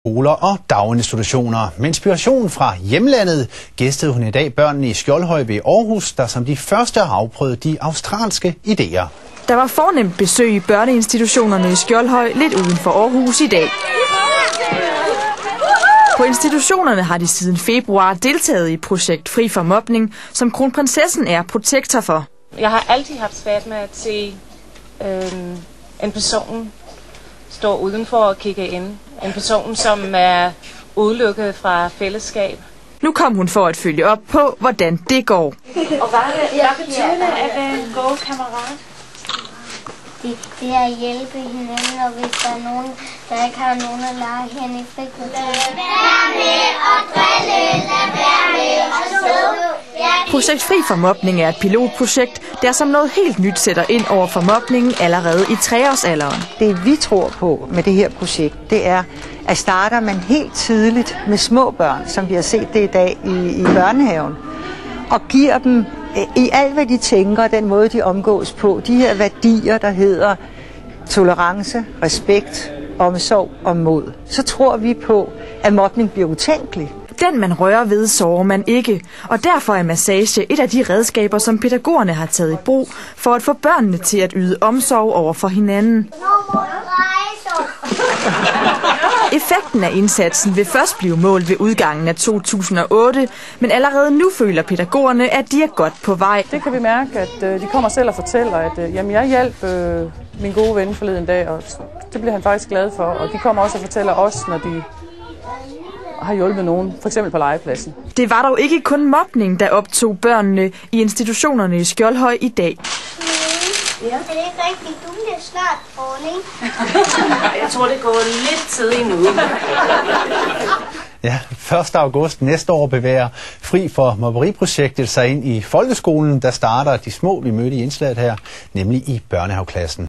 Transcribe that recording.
Skoler og daginstitutioner. Med inspiration fra hjemlandet gæstede hun i dag børnene i Skjoldhøj ved Århus, der som de første har afprøvet de australske idéer. Der var fornemt besøg i børneinstitutionerne i Skjoldhøj lidt uden for Århus i dag. På institutionerne har de siden februar deltaget i projekt Fri for Mobning, som kronprinsessen er protektor for. Jeg har altid haft svært med at se en person stå udenfor og kigge ind. En person, som er udelukket fra fællesskab. Nu kom hun for at følge op på, hvordan det går. Og hvad betyder det at være en god kammerat? Det er at hjælpe hinanden, og hvis der er nogen, der ikke har nogen at lege hen i frikvarteret. Vær med og drille, lad være med og slå. Projekt Fri for Mobning er et pilotprojekt, der som noget helt nyt sætter ind over for mobningen allerede i 3-årsalderen. Det vi tror på med det her projekt, det er, at starter man helt tidligt med små børn, som vi har set det i dag i børnehaven, og giver dem i alt, hvad de tænker, den måde, de omgås på, de her værdier, der hedder tolerance, respekt, omsorg og mod, så tror vi på, at mobning bliver utænkelig. Den man rører ved, sårer man ikke, og derfor er massage et af de redskaber, som pædagogerne har taget i brug for at få børnene til at yde omsorg over for hinanden. Effekten af indsatsen vil først blive målt ved udgangen af 2008, men allerede nu føler pædagogerne, at de er godt på vej. Det kan vi mærke, at de kommer selv og fortæller, at jamen, jeg hjalp min gode ven forleden dag, og det bliver han faktisk glad for. Og de kommer også og fortæller os, når de har hjulpet nogen, f.eks. på legepladsen. Det var dog ikke kun mobning, der optog børnene i institutionerne i Skjoldhøj i dag. Ja. Er det ikke rigtigt? Du bliver snart dronning. Jeg tror, det går lidt tid nu. Ja, 1. august næste år bevæger Fri for Mobberiprojektet sig ind i folkeskolen, der starter de små, vi mødte i indslaget her, nemlig i børnehaveklassen.